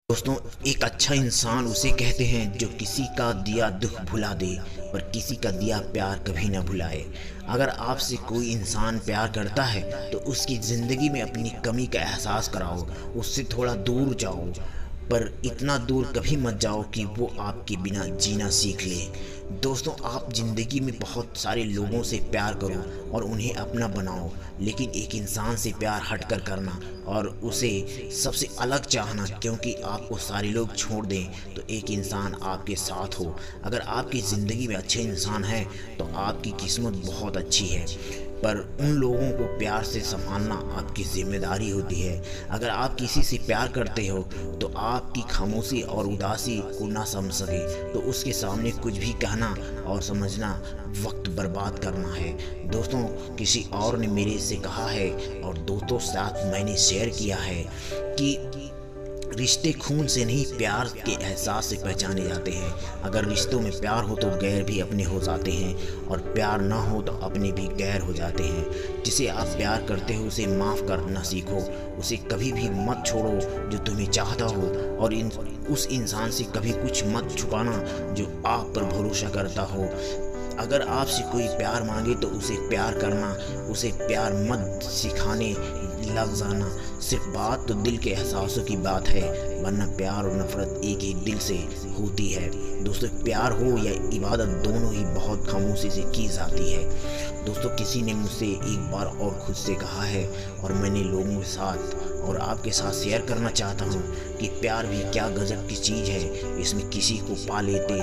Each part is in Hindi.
दोस्तों, एक अच्छा इंसान उसे कहते हैं जो किसी का दिया दुख भुला दे पर किसी का दिया प्यार कभी ना भुलाए। अगर आपसे कोई इंसान प्यार करता है तो उसकी ज़िंदगी में अपनी कमी का एहसास कराओ, उससे थोड़ा दूर जाओ, पर इतना दूर कभी मत जाओ कि वो आपके बिना जीना सीख ले। दोस्तों, आप ज़िंदगी में बहुत सारे लोगों से प्यार करो और उन्हें अपना बनाओ, लेकिन एक इंसान से प्यार हट कर करना और उसे सबसे अलग चाहना, क्योंकि आपको सारे लोग छोड़ दें तो एक इंसान आपके साथ हो। अगर आपकी ज़िंदगी में अच्छे इंसान हैं तो आपकी किस्मत बहुत अच्छी है, पर उन लोगों को प्यार से संभालना आपकी जिम्मेदारी होती है। अगर आप किसी से प्यार करते हो तो आपकी खामोशी और उदासी को ना समझ सके तो उसके सामने कुछ भी कहना और समझना वक्त बर्बाद करना है। दोस्तों, किसी और ने मेरे से कहा है और दोस्तों साथ मैंने शेयर किया है कि रिश्ते खून से नहीं प्यार के एहसास से पहचाने जाते हैं। अगर रिश्तों में प्यार हो तो गैर भी अपने हो जाते हैं और प्यार ना हो तो अपने भी गैर हो जाते हैं। जिसे आप प्यार करते हो उसे माफ़ करना सीखो, उसे कभी भी मत छोड़ो जो तुम्हें चाहता हो, और उस इंसान से कभी कुछ मत छुपाना जो आप पर भरोसा करता हो। अगर आपसे कोई प्यार मांगे तो उसे प्यार करना, उसे प्यार मत सिखाने लग जाना। सिर्फ बात तो दिल के एहसासों की बात है, वरना प्यार और नफरत एक ही दिल से होती है। दोस्तों, प्यार हो या इबादत दोनों ही बहुत खामोशी से की जाती है। दोस्तों, किसी ने मुझसे एक बार और खुद से कहा है और मैंने लोगों के साथ और आपके साथ शेयर करना चाहता हूँ कि प्यार भी क्या गजब की चीज़ है। इसमें किसी को पा लेते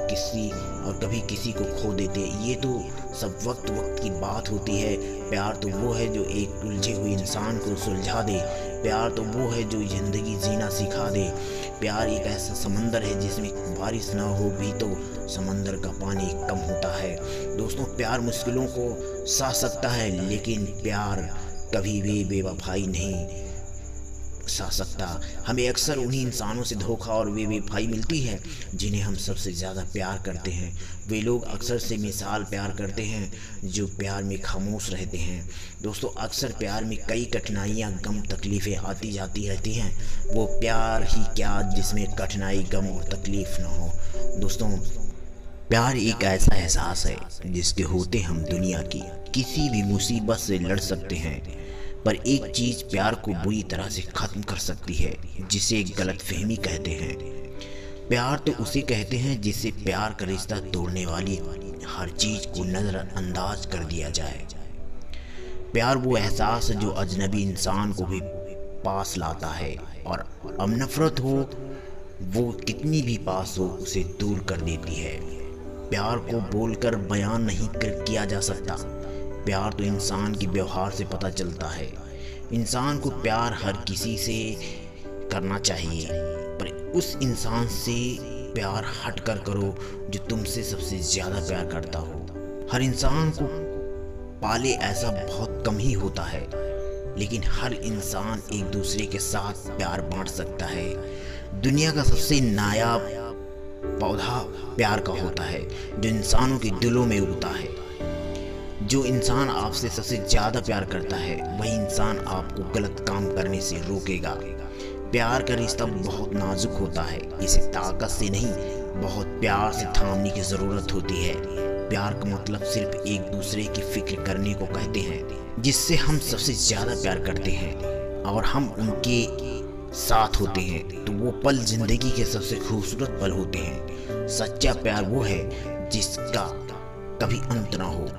और कभी किसी को खो देते। ये तो सब वक्त की बात होती है। प्यार तो वो है जो एक उलझे हुए इंसान को सुलझा दे। प्यार तो वो है जो ज़िंदगी जीना सिखा दे। प्यार एक ऐसा समंदर है जिसमें बारिश ना हो भी तो समंदर का पानी कम होता है। दोस्तों, प्यार मुश्किलों को सह सकता है, लेकिन प्यार कभी भी बेवफाई नहीं सह सकता। हमें अक्सर उन्हीं इंसानों से धोखा और बेवफाई मिलती है जिन्हें हम सबसे ज़्यादा प्यार करते हैं। वे लोग अक्सर से मिसाल प्यार करते हैं जो प्यार में खामोश रहते हैं। दोस्तों, अक्सर प्यार में कई कठिनाइयाँ, गम, तकलीफ़ें आती जाती रहती हैं। वो प्यार ही क्या जिसमें कठिनाई, गम और तकलीफ़ ना हो। दोस्तों, प्यार एक ऐसा एहसास है जिसके होते हम दुनिया की किसी भी मुसीबत से लड़ सकते हैं, पर एक चीज़ प्यार को बुरी तरह से ख़त्म कर सकती है, जिसे गलतफहमी कहते हैं। प्यार तो उसे कहते हैं जिससे प्यार का रिश्ता तोड़ने वाली हर चीज़ को नज़रअंदाज कर दिया जाए। प्यार वो एहसास है जो अजनबी इंसान को भी पास लाता है, और अब नफरत हो वो कितनी भी पास हो उसे दूर कर देती है। प्यार को बोलकर बयान नहीं किया जा सकता। प्यार तो इंसान के व्यवहार से पता चलता है। इंसान को प्यार हर किसी से करना चाहिए, पर उस इंसान से प्यार हट कर करो जो तुमसे सबसे ज़्यादा प्यार करता हो। हर इंसान को पाले ऐसा बहुत कम ही होता है, लेकिन हर इंसान एक दूसरे के साथ प्यार बांट सकता है। दुनिया का सबसे नायाब पौधा प्यार का होता है जो इंसानों के दिलों में उगता है। जो इंसान आपसे सबसे ज़्यादा प्यार करता है वही इंसान आपको गलत काम करने से रोकेगा। प्यार का रिश्ता बहुत नाजुक होता है, इसे ताकत से नहीं बहुत प्यार से थामने की ज़रूरत होती है। प्यार का मतलब सिर्फ एक दूसरे की फिक्र करने को कहते हैं, जिससे हम सबसे ज़्यादा प्यार करते हैं और हम उनके साथ होते हैं तो वो पल ज़िंदगी के सबसे खूबसूरत पल होते हैं। सच्चा प्यार वो है जिसका कभी अंत ना हो।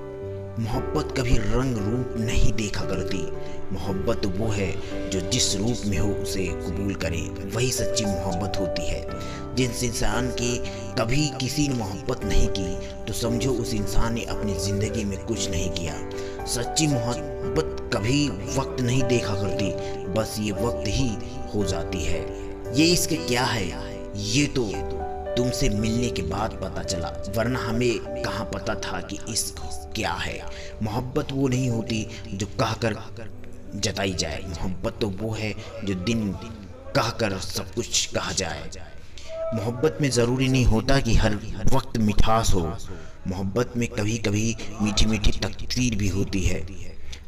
मोहब्बत कभी रंग रूप नहीं देखा करती। मोहब्बत वो है जो जिस रूप में हो उसे कबूल करे, वही सच्ची मोहब्बत होती है। जिस इंसान की कभी किसी ने मोहब्बत नहीं की तो समझो उस इंसान ने अपनी ज़िंदगी में कुछ नहीं किया। सच्ची मोहब्बत कभी वक्त नहीं देखा करती, बस ये वक्त ही हो जाती है। ये इसके क्या है ये तो तुमसे मिलने के बाद पता चला, वरना हमें कहाँ पता था कि इश्क क्या है। मोहब्बत वो नहीं होती जो कहकर जताई जाए। मोहब्बत तो वो है जो दिन कहकर सब कुछ कहा जाए। मोहब्बत में ज़रूरी नहीं होता कि हर वक्त मिठास हो। मोहब्बत में कभी कभी मीठी मीठी तकदीर भी होती है।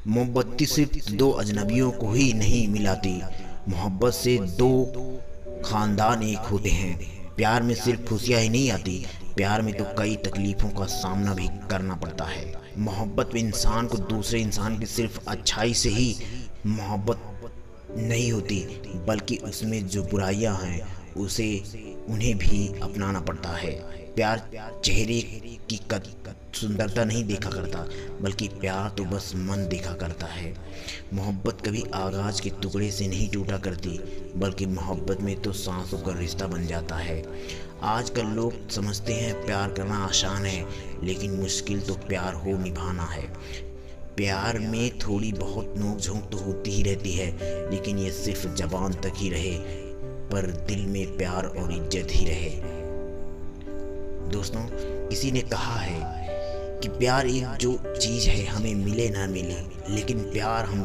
मोमबत्ती सिर्फ दो अजनबियों को ही नहीं मिलाती, मोहब्बत से दो खानदान एक होते हैं। प्यार में सिर्फ खुशियाँ ही नहीं आती, प्यार में तो कई तकलीफ़ों का सामना भी करना पड़ता है। मोहब्बत में इंसान को दूसरे इंसान की सिर्फ अच्छाई से ही मोहब्बत नहीं होती, बल्कि उसमें जो बुराइयां हैं उन्हें भी अपनाना पड़ता है। प्यार चेहरे की सुंदरता नहीं देखा करता, बल्कि प्यार तो बस मन देखा करता है। मोहब्बत कभी आगाज के टुकड़े से नहीं टूटा करती, बल्कि मोहब्बत में तो सांसों का रिश्ता बन जाता है। आजकल लोग समझते हैं प्यार करना आसान है, लेकिन मुश्किल तो प्यार हो निभाना है। प्यार में थोड़ी बहुत नोक-झोंक तो होती ही रहती है, लेकिन ये सिर्फ ज़बान तक ही रहे, पर दिल में प्यार और इज्जत ही रहे। दोस्तों, किसी ने कहा है कि प्यार एक जो चीज़ है, हमें मिले ना मिले, लेकिन प्यार हम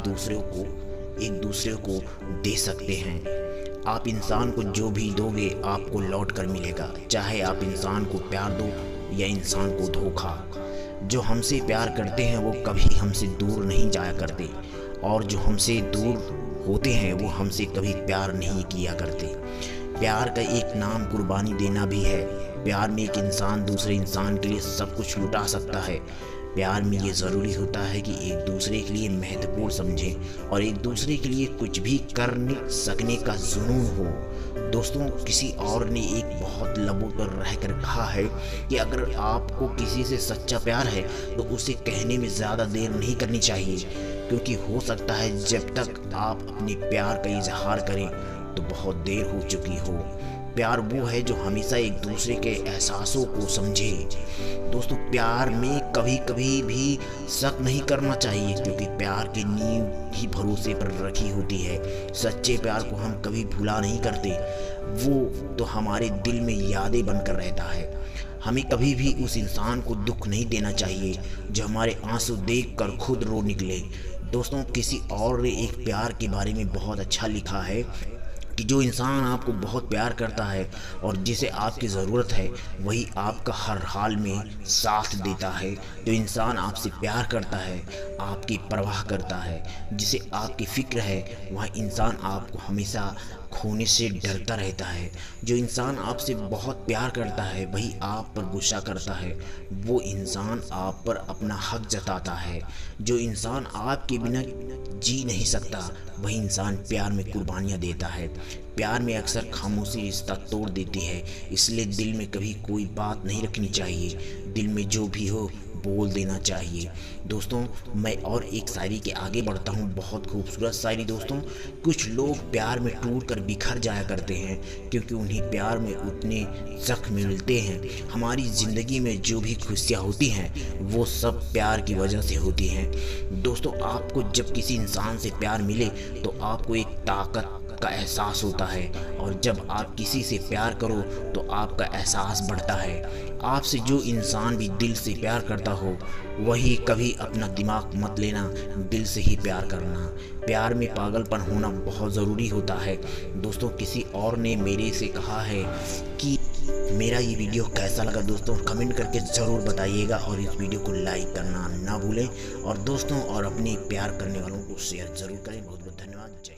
एक दूसरे को दे सकते हैं। आप इंसान को जो भी दोगे आपको लौट कर मिलेगा, चाहे आप इंसान को प्यार दो या इंसान को धोखा। जो हमसे प्यार करते हैं वो कभी हमसे दूर नहीं जाया करते, और जो हमसे दूर होते हैं वो हमसे कभी प्यार नहीं किया करते। प्यार का एक नाम कुर्बानी देना भी है। प्यार में एक इंसान दूसरे इंसान के लिए सब कुछ लुटा सकता है। प्यार में ये ज़रूरी होता है कि एक दूसरे के लिए महत्वपूर्ण समझें और एक दूसरे के लिए कुछ भी करने सकने का जुनून हो। दोस्तों, किसी और ने एक बहुत लबों पर रहकर कहा है कि अगर आपको किसी से सच्चा प्यार है तो उसे कहने में ज़्यादा देर नहीं करनी चाहिए, क्योंकि हो सकता है जब तक आप अपने प्यार का इजहार करें तो बहुत देर हो चुकी हो। प्यार वो है जो हमेशा एक दूसरे के एहसासों को समझे। दोस्तों, प्यार में कभी कभी भी शक नहीं करना चाहिए, क्योंकि प्यार की नींव ही भरोसे पर रखी होती है। सच्चे प्यार को हम कभी भुला नहीं करते, वो तो हमारे दिल में यादें बनकर रहता है। हमें कभी भी उस इंसान को दुख नहीं देना चाहिए जो हमारे आंसू देखकर खुद रो निकले। दोस्तों, किसी और ने एक प्यार के बारे में बहुत अच्छा लिखा है कि जो इंसान आपको बहुत प्यार करता है और जिसे आपकी ज़रूरत है, वही आपका हर हाल में साथ देता है। जो इंसान आपसे प्यार करता है, आपकी परवाह करता है, जिसे आपकी फ़िक्र है, वह इंसान आपको हमेशा खोने से डरता रहता है। जो इंसान आपसे बहुत प्यार करता है, वही आप पर गुस्सा करता है। वो इंसान आप पर अपना हक जताता है। जो इंसान आपके बिना जी नहीं सकता, वही इंसान प्यार में कुर्बानियाँ देता है। प्यार में अक्सर खामोशी रिश्ता तोड़ देती है, इसलिए दिल में कभी कोई बात नहीं रखनी चाहिए। दिल में जो भी हो बोल देना चाहिए। दोस्तों, मैं और एक शायरी के आगे बढ़ता हूँ, बहुत खूबसूरत शायरी। दोस्तों, कुछ लोग प्यार में टूट कर बिखर जाया करते हैं, क्योंकि उन्हें प्यार में उतने जख्म मिलते हैं। हमारी ज़िंदगी में जो भी खुशियाँ होती हैं वो सब प्यार की वजह से होती हैं। दोस्तों, आपको जब किसी इंसान से प्यार मिले तो आपको एक ताकत का एहसास होता है, और जब आप किसी से प्यार करो तो आपका एहसास बढ़ता है। आपसे जो इंसान भी दिल से प्यार करता हो, वही कभी अपना दिमाग मत लेना, दिल से ही प्यार करना। प्यार में पागलपन होना बहुत ज़रूरी होता है। दोस्तों, किसी और ने मेरे से कहा है कि मेरा ये वीडियो कैसा लगा। दोस्तों, कमेंट करके ज़रूर बताइएगा और इस वीडियो को लाइक करना ना भूलें, और दोस्तों और अपने प्यार करने वालों को शेयर ज़रूर करें। बहुत बहुत धन्यवाद। जय